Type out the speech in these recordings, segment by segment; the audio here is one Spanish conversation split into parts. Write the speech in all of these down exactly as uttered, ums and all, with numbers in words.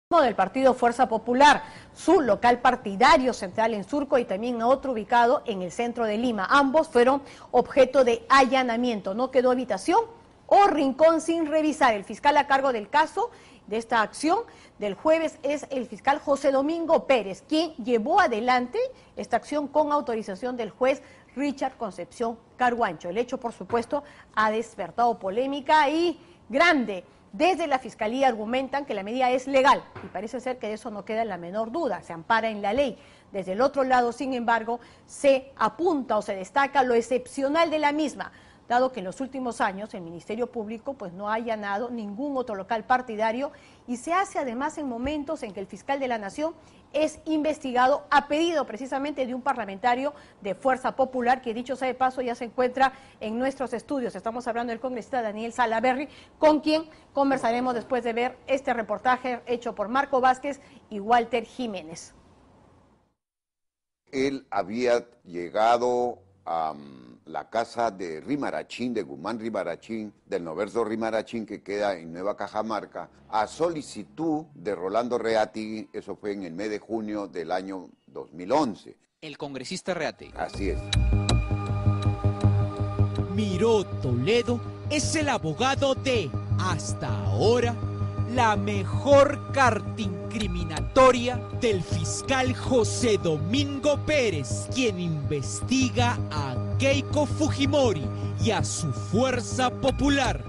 del partido Fuerza Popular, su local partidario central en Surco y también otro ubicado en el centro de Lima. Ambos fueron objeto de allanamiento. No quedó habitación o rincón sin revisar. El fiscal a cargo del caso de esta acción del jueves es el fiscal José Domingo Pérez, quien llevó adelante esta acción con autorización del juez Richard Concepción Carguancho. El hecho, por supuesto, ha despertado polémica y grande. Desde la Fiscalía argumentan que la medida es legal y parece ser que de eso no queda la menor duda, se ampara en la ley. Desde el otro lado, sin embargo, se apunta o se destaca lo excepcional de la misma, dado que en los últimos años el Ministerio Público pues, no ha allanado ningún otro local partidario y se hace además en momentos en que el fiscal de la Nación es investigado a pedido precisamente de un parlamentario de Fuerza Popular, que dicho sea de paso ya se encuentra en nuestros estudios. Estamos hablando del congresista Daniel Salaverry, con quien conversaremos después de ver este reportaje hecho por Marco Vázquez y Walter Jiménez. Él había llegado a um, la casa de Rimarachín, de Guzmán Rimarachín, del Noverso Rimarachín, que queda en Nueva Cajamarca, a solicitud de Rolando Reategui. Eso fue en el mes de junio del año dos mil once. El congresista Reategui. Así es. Miró Toledo es el abogado de, hasta ahora, la mejor carta incriminatoria del fiscal José Domingo Pérez, quien investiga a Keiko Fujimori y a su Fuerza Popular.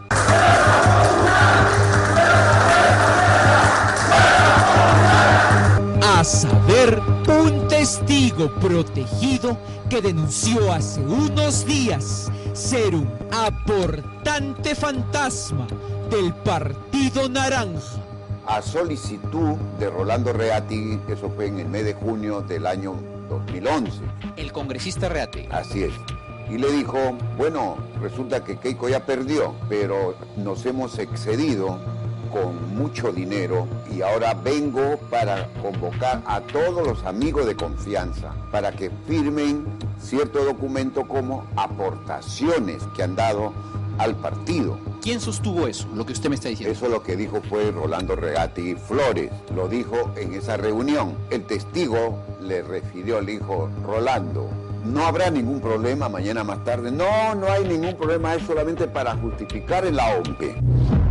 A saber, un testigo protegido que denunció hace unos días ser un aportante fantasma del Partido Naranja. A solicitud de Rolando Reategui, eso fue en el mes de junio del año dos mil once. El congresista Reategui. Así es. Y le dijo, bueno, resulta que Keiko ya perdió, pero nos hemos excedido con mucho dinero y ahora vengo para convocar a todos los amigos de confianza para que firmen cierto documento como aportaciones que han dado al partido. ¿Quién sostuvo eso, lo que usted me está diciendo? Eso lo que dijo fue Rolando Reategui Flores, lo dijo en esa reunión. El testigo le refirió, le dijo, Rolando, no habrá ningún problema mañana más tarde. No, no hay ningún problema, es solamente para justificar el A O M P.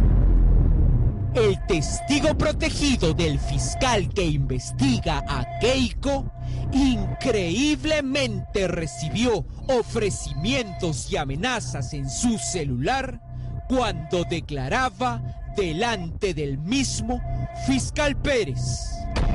El testigo protegido del fiscal que investiga a Keiko increíblemente recibió ofrecimientos y amenazas en su celular cuando declaraba delante del mismo fiscal Pérez.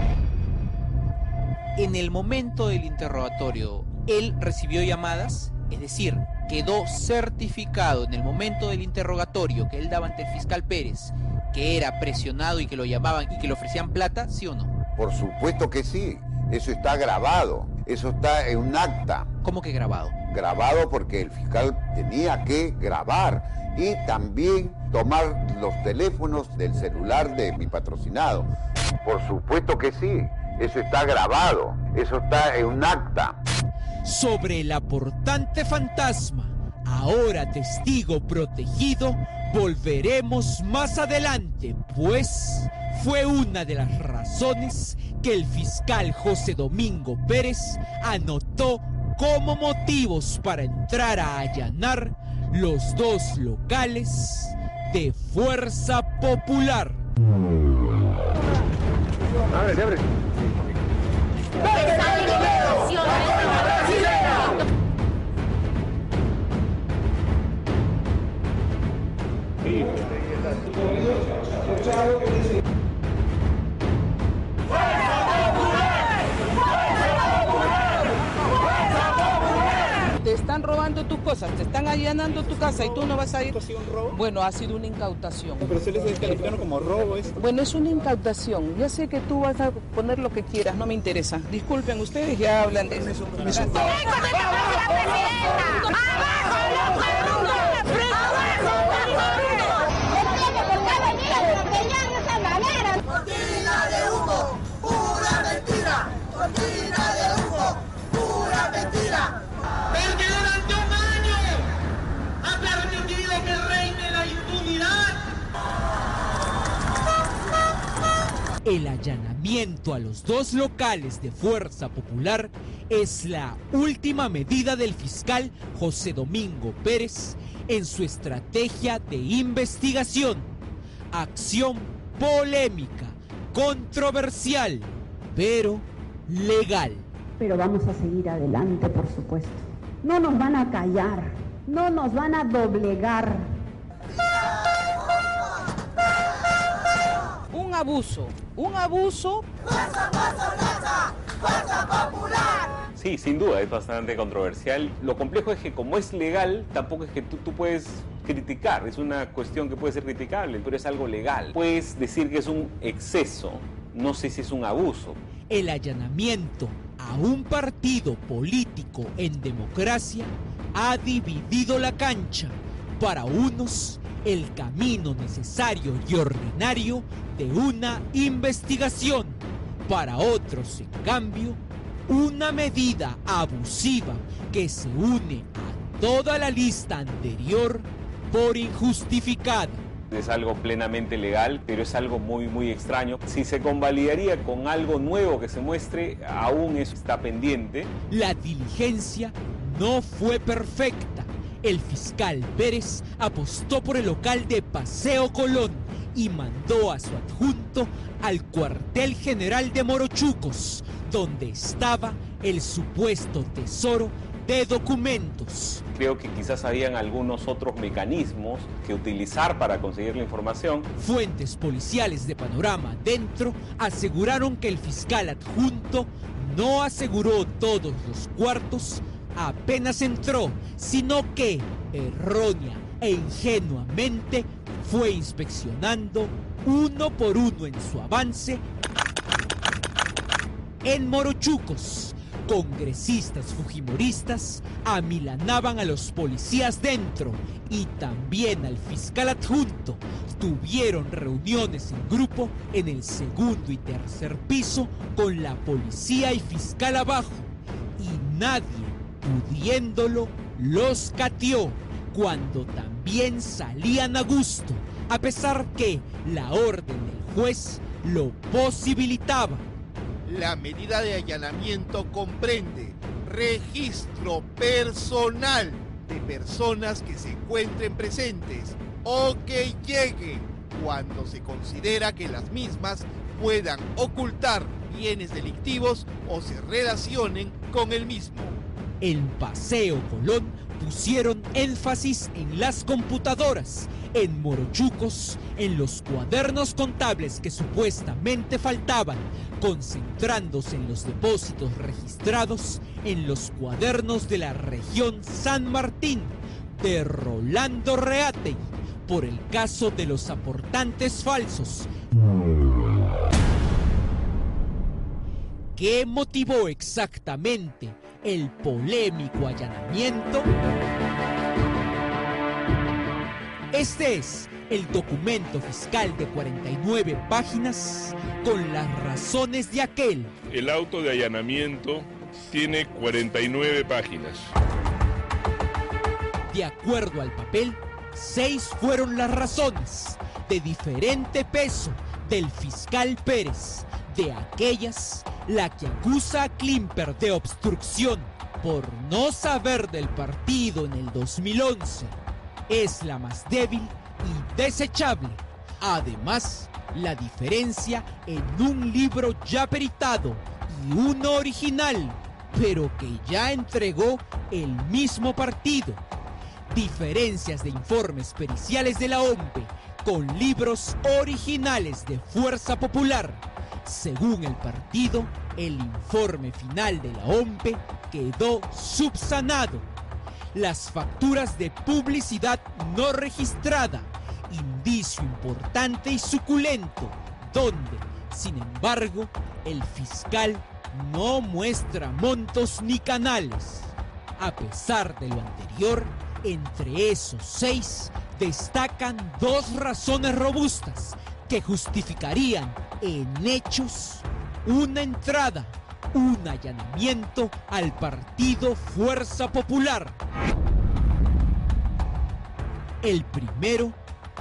En el momento del interrogatorio, ¿él recibió llamadas? Es decir, quedó certificado en el momento del interrogatorio que él daba ante el fiscal Pérez que era presionado y que lo llamaban y que le ofrecían plata, ¿sí o no? Por supuesto que sí, eso está grabado, eso está en un acta. ¿Cómo que grabado? Grabado porque el fiscal tenía que grabar y también tomar los teléfonos del celular de mi patrocinado. Por supuesto que sí, eso está grabado, eso está en un acta. Sobre el aportante fantasma, ahora testigo protegido, volveremos más adelante, pues fue una de las razones que el fiscal José Domingo Pérez anotó como motivos para entrar a allanar los dos locales de Fuerza Popular. Abre, abre. Te están robando tus cosas, te están allanando tu casa y tú no vas a ir. ¿Ha sido un robo? Bueno, ha sido una incautación. Pero se les está calificando como robo esto. Bueno, es una incautación. Ya sé que tú vas a poner lo que quieras, no me interesa. Disculpen, ustedes ya hablan de eso. Cortina de humo, pura mentira. Cortina de humo, pura mentira. Porque durante un año ha permitido que reine la impunidad. El allanamiento a los dos locales de Fuerza Popular es la última medida del fiscal José Domingo Pérez en su estrategia de investigación. Acción polémica, controversial, pero legal. Pero vamos a seguir adelante, por supuesto. No nos van a callar, no nos van a doblegar. Un abuso, un abuso. ¡Fuerza Pasolata! ¡Fuerza Popular! Sí, sin duda, es bastante controversial. Lo complejo es que como es legal, tampoco es que tú, tú puedes criticar. Es una cuestión que puede ser criticable, pero es algo legal. Puedes decir que es un exceso, no sé si es un abuso. El allanamiento a un partido político en democracia ha dividido la cancha. Para unos, el camino necesario y ordinario de una investigación. Para otros, en cambio, una medida abusiva que se une a toda la lista anterior por injustificada. Es algo plenamente legal, pero es algo muy, muy extraño. Si se convalidaría con algo nuevo que se muestre, aún eso está pendiente. La diligencia no fue perfecta. El fiscal Pérez apostó por el local de Paseo Colón y mandó a su adjunto al cuartel general de Morochucos, donde estaba el supuesto tesoro de documentos. Creo que quizás habían algunos otros mecanismos que utilizar para conseguir la información. Fuentes policiales de Panorama Dentro aseguraron que el fiscal adjunto no aseguró todos los cuartos apenas entró, sino que errónea e ingenuamente fue inspeccionando uno por uno en su avance en Morochucos. Congresistas fujimoristas amilanaban a los policías dentro y también al fiscal adjunto. Tuvieron reuniones en grupo en el segundo y tercer piso con la policía y fiscal abajo, y nadie, pudiéndolo, los cateó cuando también salían a gusto, a pesar que la orden del juez lo posibilitaba. La medida de allanamiento comprende registro personal de personas que se encuentren presentes o que lleguen cuando se considera que las mismas puedan ocultar bienes delictivos o se relacionen con el mismo. En Paseo Colón pusieron énfasis en las computadoras, en Morochucos, en los cuadernos contables que supuestamente faltaban, concentrándose en los depósitos registrados en los cuadernos de la región San Martín de Rolando Reategui por el caso de los aportantes falsos. ¿Qué motivó exactamente el polémico allanamiento? Este es el documento fiscal de cuarenta y nueve páginas con las razones de aquel. El auto de allanamiento tiene cuarenta y nueve páginas. De acuerdo al papel, seis fueron las razones, de diferente peso, del fiscal Pérez. De aquellas, la que acusa a Klimper de obstrucción por no saber del partido en el dos mil once. Es la más débil y desechable. Además, la diferencia en un libro ya peritado y uno original, pero que ya entregó el mismo partido. Diferencias de informes periciales de la O M P E con libros originales de Fuerza Popular. Según el partido, el informe final de la O M P E quedó subsanado. Las facturas de publicidad no registrada, indicio importante y suculento, donde, sin embargo, el fiscal no muestra montos ni canales. A pesar de lo anterior, entre esos seis destacan dos razones robustas que justificarían en hechos una entrada, un allanamiento al partido Fuerza Popular. El primero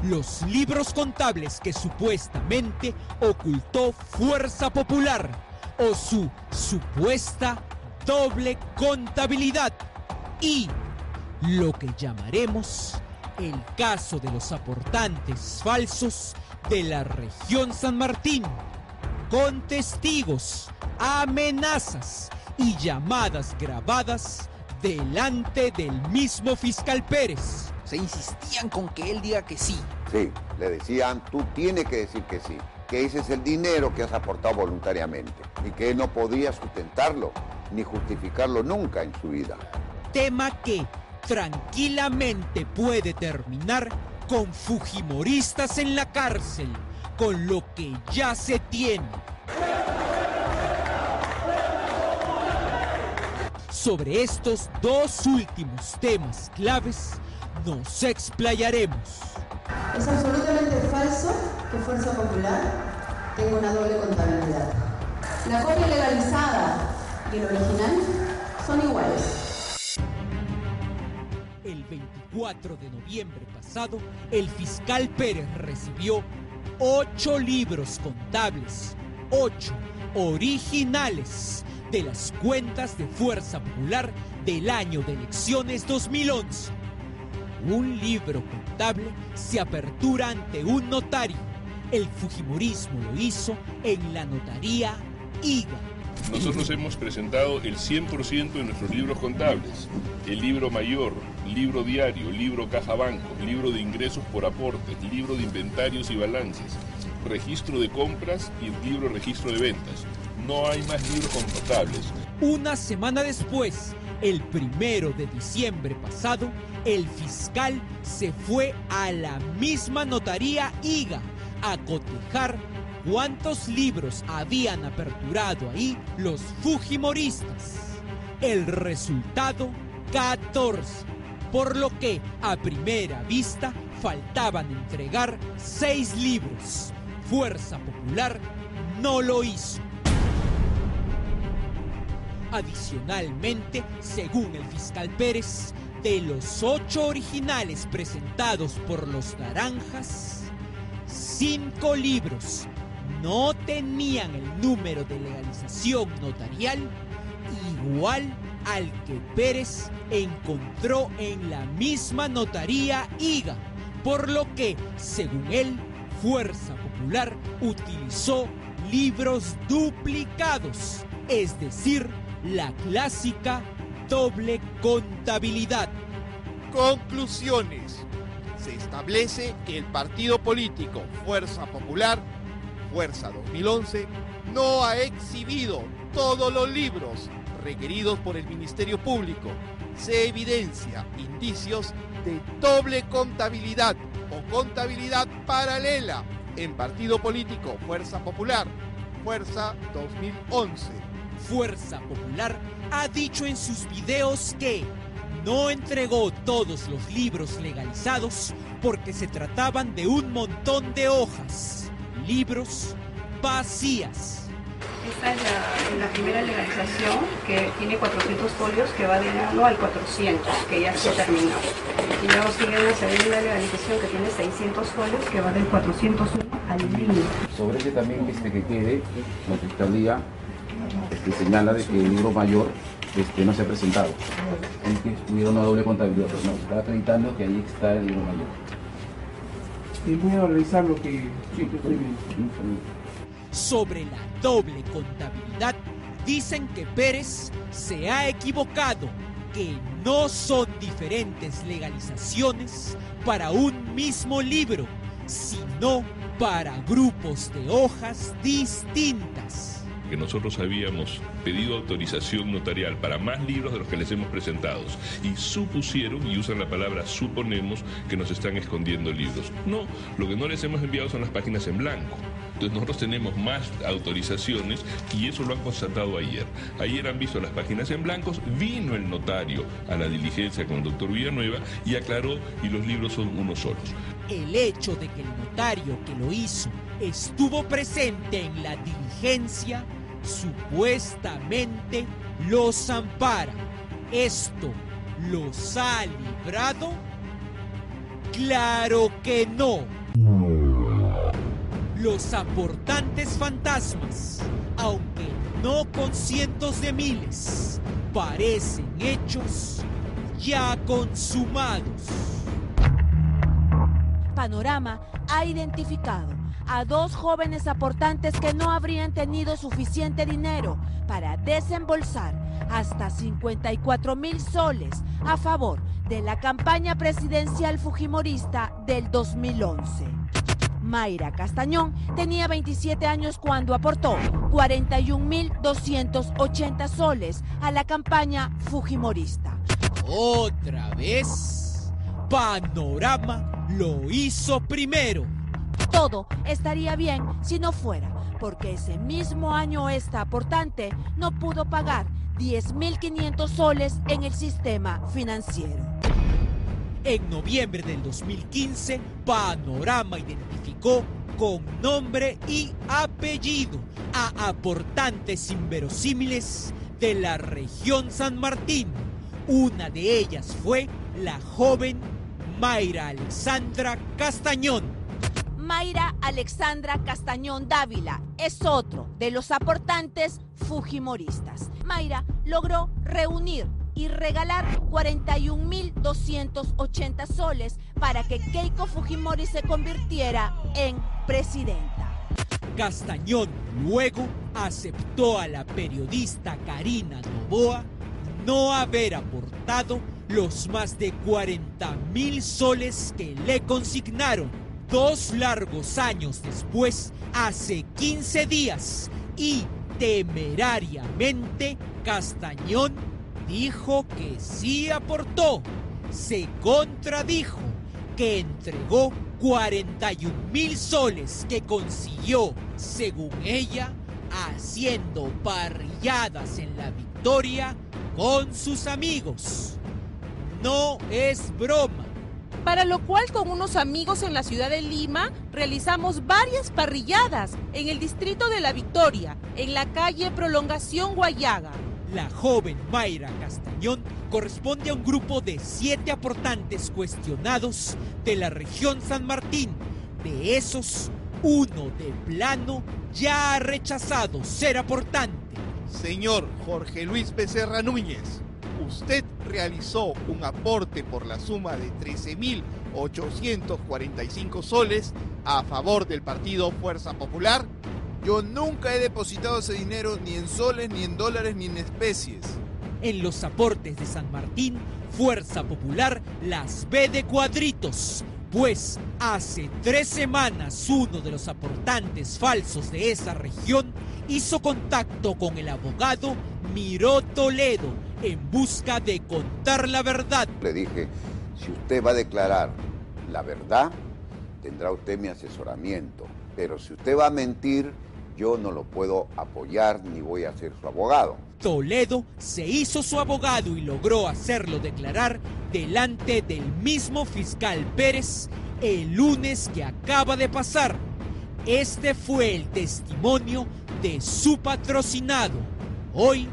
los libros contables que supuestamente ocultó Fuerza Popular o su supuesta doble contabilidad y lo que llamaremos el caso de los aportantes falsos de la región San Martín, con testigos, amenazas y llamadas grabadas delante del mismo fiscal Pérez. Se insistían con que él diga que sí. Sí, le decían, tú tienes que decir que sí, que ese es el dinero que has aportado voluntariamente y que él no podía sustentarlo ni justificarlo nunca en su vida. Tema que tranquilamente puede terminar con fujimoristas en la cárcel, con lo que ya se tiene. Sobre estos dos últimos temas claves nos explayaremos. Es absolutamente falso que Fuerza Popular tenga una doble contabilidad. La copia legalizada y el original son iguales. El veinticuatro de noviembre pasado, el fiscal Pérez recibió ocho libros contables, ocho originales, de las cuentas de Fuerza Popular del año de elecciones dos mil once. Un libro contable se apertura ante un notario. El fujimorismo lo hizo en la notaría I G A. Nosotros hemos presentado el cien por ciento de nuestros libros contables. El libro mayor, libro diario, libro caja banco, libro de ingresos por aportes, libro de inventarios y balances, registro de compras y el libro registro de ventas. No hay más libros contables. Una semana después, el primero de diciembre pasado, el fiscal se fue a la misma notaría I G A a cotejar cuántos libros habían aperturado ahí los fujimoristas. El resultado, catorce, por lo que a primera vista faltaban entregar seis libros. Fuerza Popular no lo hizo. Adicionalmente, según el fiscal Pérez, de los ocho originales presentados por los naranjas, cinco libros no tenían el número de legalización notarial igual al que Pérez encontró en la misma notaría I G A, por lo que, según él, Fuerza Popular utilizó libros duplicados, es decir, la clásica doble contabilidad. Conclusiones. Se establece que el partido político Fuerza Popular, Fuerza dos mil once, no ha exhibido todos los libros requeridos por el Ministerio Público. Se evidencia indicios de doble contabilidad o contabilidad paralela en partido político Fuerza Popular, Fuerza dos mil once. Fuerza Popular ha dicho en sus videos que no entregó todos los libros legalizados porque se trataban de un montón de hojas, libros vacías. Esta es la, la primera legalización que tiene cuatrocientos folios, que va del uno al cuatrocientos, que ya se terminó. Y luego sigue una segunda legalización que tiene seiscientos folios, que va del cuatrocientos uno al mil. Sobre ese también este, que quede, la Fiscalía este, señala de que el libro mayor este, no se ha presentado. Es que hubiera una doble contabilidad, pero no, se está acreditando que ahí está el libro mayor. Y voy a revisar lo que... Sí, que estoy bien. Sobre la doble contabilidad, dicen que Pérez se ha equivocado, que no son diferentes legalizaciones para un mismo libro, sino para grupos de hojas distintas. Que nosotros habíamos pedido autorización notarial para más libros de los que les hemos presentado y supusieron, y usan la palabra suponemos, que nos están escondiendo libros. No, lo que no les hemos enviado son las páginas en blanco. Entonces nosotros tenemos más autorizaciones y eso lo han constatado ayer. Ayer han visto las páginas en blancos, vino el notario a la diligencia con el doctor Villanueva y aclaró, y los libros son unos solos. El hecho de que el notario que lo hizo estuvo presente en la diligencia supuestamente los ampara. Esto los ha librado Claro que no. Los aportantes fantasmas, aunque no con cientos de miles, parecen hechos ya consumados. Panorama ha identificado a dos jóvenes aportantes que no habrían tenido suficiente dinero para desembolsar hasta cincuenta y cuatro mil soles a favor de la campaña presidencial fujimorista del dos mil once. Mayra Castañón tenía veintisiete años cuando aportó cuarenta y un mil doscientos ochenta soles a la campaña fujimorista. Otra vez, Panorama lo hizo primero. Todo estaría bien si no fuera porque ese mismo año esta aportante no pudo pagar diez mil quinientos soles en el sistema financiero. En noviembre del dos mil quince, Panorama identificó con nombre y apellido a aportantes inverosímiles de la región San Martín. Una de ellas fue la joven Mayra Alexandra Castañón. Mayra Alexandra Castañón Dávila es otro de los aportantes fujimoristas. Mayra logró reunir y regalar cuarenta y un mil doscientos ochenta soles para que Keiko Fujimori se convirtiera en presidenta. Castañón luego aceptó a la periodista Karina Noboa no haber aportado los más de cuarenta mil soles que le consignaron. Dos largos años después, hace quince días, y temerariamente, Castañón dijo que sí aportó. Se contradijo que entregó cuarenta y un mil soles que consiguió, según ella, haciendo parrilladas en La Victoria con sus amigos. No es broma. Para lo cual, con unos amigos en la ciudad de Lima, realizamos varias parrilladas en el distrito de La Victoria, en la calle Prolongación Guayaga. La joven Mayra Castañón corresponde a un grupo de siete aportantes cuestionados de la región San Martín. De esos, uno de plano ya ha rechazado ser aportante. Señor Jorge Luis Becerra Núñez, usted realizó un aporte por la suma de trece mil ochocientos cuarenta y cinco soles a favor del partido Fuerza Popular. Yo nunca he depositado ese dinero ni en soles, ni en dólares, ni en especies. En los aportes de San Martín, Fuerza Popular las ve de cuadritos, pues hace tres semanas uno de los aportantes falsos de esa región hizo contacto con el abogado Miró Toledo en busca de contar la verdad. Le dije, si usted va a declarar la verdad, tendrá usted mi asesoramiento, pero si usted va a mentir, yo no lo puedo apoyar ni voy a ser su abogado. Toledo se hizo su abogado y logró hacerlo declarar delante del mismo fiscal Pérez el lunes que acaba de pasar. Este fue el testimonio de su patrocinado, hoy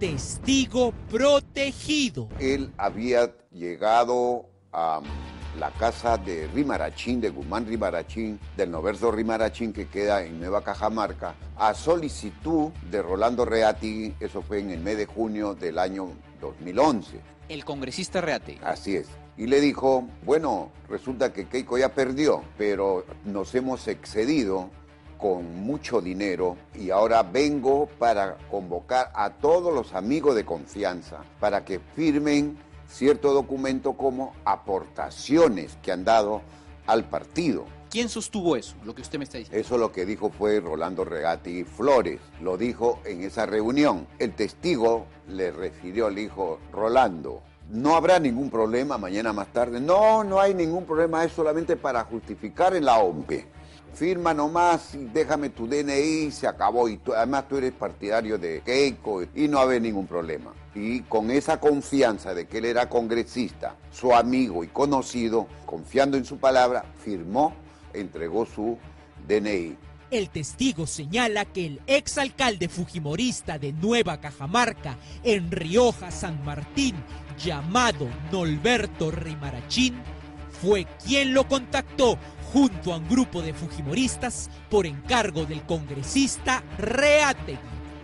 testigo protegido. Él había llegado a la casa de Rimarachín, de Guzmán Rimarachín, del Noverso Rimarachín, que queda en Nueva Cajamarca, a solicitud de Rolando Reati. Eso fue en el mes de junio del año dos mil once. El congresista Reati. Así es. Y le dijo, bueno, resulta que Keiko ya perdió, pero nos hemos excedido con mucho dinero y ahora vengo para convocar a todos los amigos de confianza para que firmen cierto documento como aportaciones que han dado al partido. ¿Quién sostuvo eso, lo que usted me está diciendo? Eso lo que dijo fue Rolando Reati Flores, lo dijo en esa reunión. El testigo le refirió, le dijo, Rolando, no habrá ningún problema mañana más tarde. No, no hay ningún problema, es solamente para justificar en la O M P E. Firma nomás y déjame tu D N I, se acabó. Y tú, además tú eres partidario de Keiko y no va a haber ningún problema. Y con esa confianza de que él era congresista, su amigo y conocido, confiando en su palabra, firmó, entregó su D N I. El testigo señala que el exalcalde fujimorista de Nueva Cajamarca, en Rioja, San Martín, llamado Norberto Rimarachín, fue quien lo contactó junto a un grupo de fujimoristas por encargo del congresista Reategui.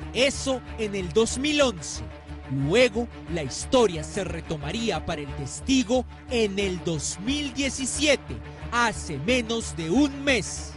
Eso en el dos mil once. Luego, la historia se retomaría para el testigo en el dos mil diecisiete, hace menos de un mes.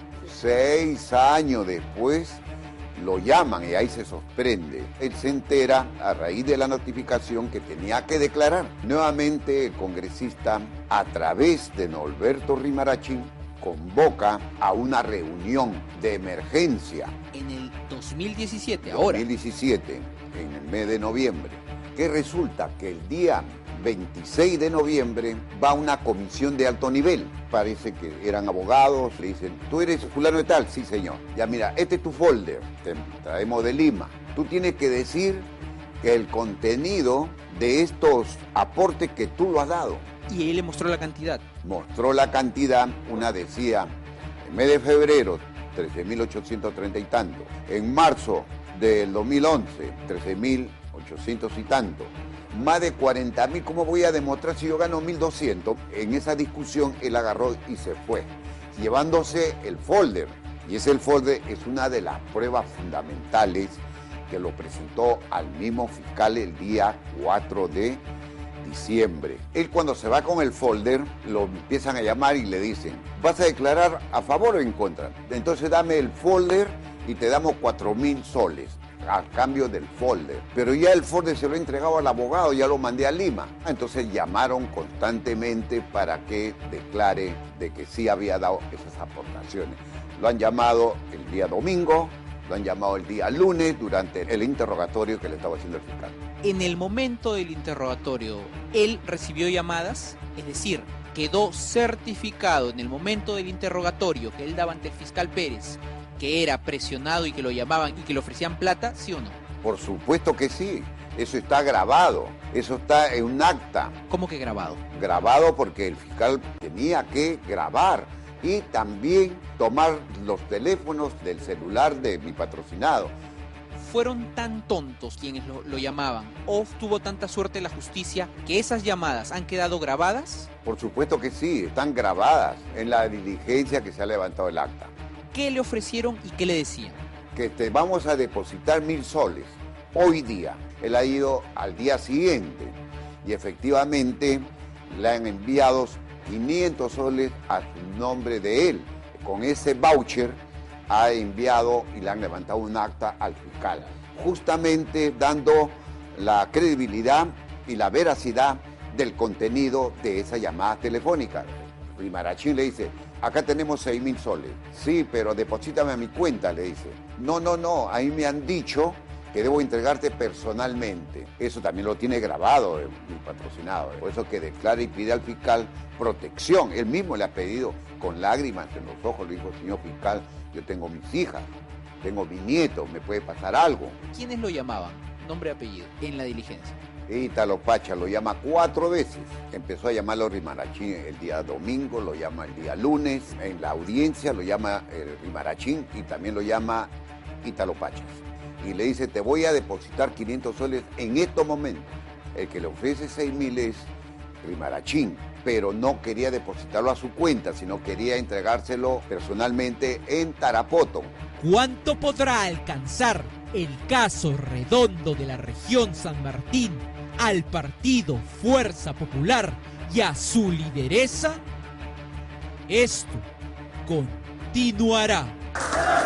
Seis años después lo llaman y ahí se sorprende. Él se entera a raíz de la notificación que tenía que declarar. Nuevamente el congresista, a través de Norberto Rimarachín, convoca a una reunión de emergencia. En el dos mil diecisiete, ahora. dos mil diecisiete, en el mes de noviembre. Que resulta que el día veintiséis de noviembre va una comisión de alto nivel. Parece que eran abogados, le dicen, ¿tú eres fulano de tal? Sí, señor. Ya mira, este es tu folder, te traemos de Lima. Tú tienes que decir que el contenido de estos aportes que tú lo has dado. Y él le mostró la cantidad. Mostró la cantidad, una decía, en mes de febrero, trece mil ochocientos treinta y tanto. En marzo del dos mil once, trece mil ochocientos y tanto. Más de cuarenta mil, ¿cómo voy a demostrar si yo gano mil doscientos? En esa discusión él agarró y se fue, llevándose el folder. Y ese el folder es una de las pruebas fundamentales que lo presentó al mismo fiscal el día cuatro de diciembre. Él cuando se va con el folder, lo empiezan a llamar y le dicen, ¿vas a declarar a favor o en contra? Entonces dame el folder y te damos cuatro mil soles a cambio del folder. Pero ya el folder se lo he entregado al abogado, ya lo mandé a Lima. Entonces llamaron constantemente para que declare de que sí había dado esas aportaciones. Lo han llamado el día domingo, lo han llamado el día lunes durante el interrogatorio que le estaba haciendo el fiscal. En el momento del interrogatorio, él recibió llamadas, es decir, quedó certificado en el momento del interrogatorio que él daba ante el fiscal Pérez, que era presionado y que lo llamaban y que le ofrecían plata, ¿sí o no? Por supuesto que sí, eso está grabado, eso está en un acta. ¿Cómo que grabado? Grabado porque el fiscal tenía que grabar y también tomar los teléfonos del celular de mi patrocinado. ¿Fueron tan tontos quienes lo, lo llamaban o tuvo tanta suerte la justicia que esas llamadas han quedado grabadas? Por supuesto que sí, están grabadas en la diligencia que se ha levantado el acta. ¿Qué le ofrecieron y qué le decían? Que te vamos a depositar mil soles hoy día. Él ha ido al día siguiente y efectivamente le han enviado quinientos soles a su nombre de él. Con ese voucher ha enviado y le han levantado un acta al fiscal, justamente dando la credibilidad y la veracidad del contenido de esa llamada telefónica. Rimarachín le dice, acá tenemos seis mil soles. Sí, pero deposítame a mi cuenta, le dice. No, no, no, ahí me han dicho que debo entregarte personalmente. Eso también lo tiene grabado mi patrocinado. Por eso que declara y pide al fiscal protección. Él mismo le ha pedido con lágrimas en los ojos, le dijo, señor fiscal, yo tengo mis hijas, tengo mi nieto, me puede pasar algo. ¿Quiénes lo llamaban? Nombre y apellido, en la diligencia. Ítalo Pacha lo llama cuatro veces. Empezó a llamarlo Rimarachín el día domingo, lo llama el día lunes. En la audiencia lo llama eh, Rimarachín y también lo llama Ítalo Pacha. Y le dice, te voy a depositar quinientos soles en estos momentos. El que le ofrece seis mil es Rimarachín, pero no quería depositarlo a su cuenta, sino quería entregárselo personalmente en Tarapoto. ¿Cuánto podrá alcanzar el caso Redondo de la región San Martín al partido Fuerza Popular y a su lideresa? Esto continuará.